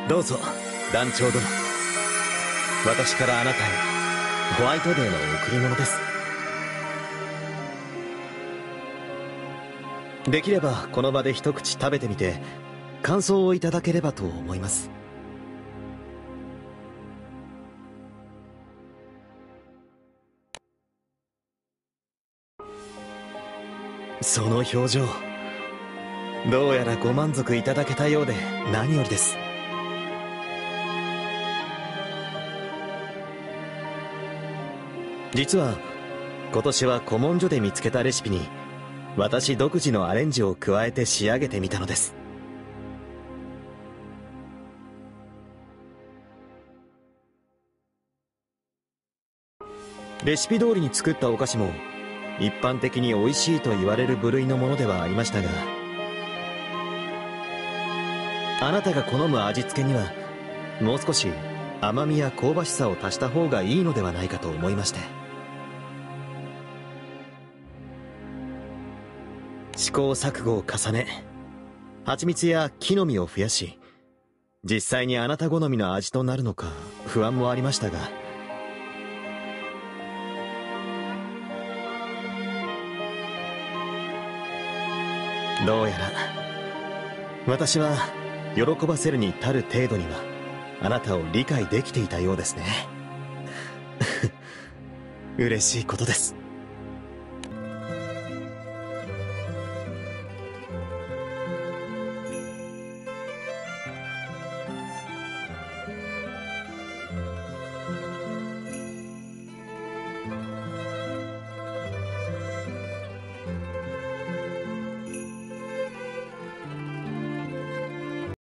どうぞ団長殿。私からあなたへホワイトデーの贈り物です。できればこの場で一口食べてみて感想をいただければと思います。その表情、どうやらご満足いただけたようで何よりです。実は今年は古文書で見つけたレシピに私独自のアレンジを加えて仕上げてみたのです。レシピ通りに作ったお菓子も一般的に美味しいと言われる部類のものではありましたが、あなたが好む味付けにはもう少し甘みや香ばしさを足した方がいいのではないかと思いまして、試行錯誤を重ね蜂蜜や木の実を増やし、実際にあなた好みの味となるのか不安もありましたが、どうやら私は喜ばせるに足る程度にはあなたを理解できていたようですね。嬉しいことです。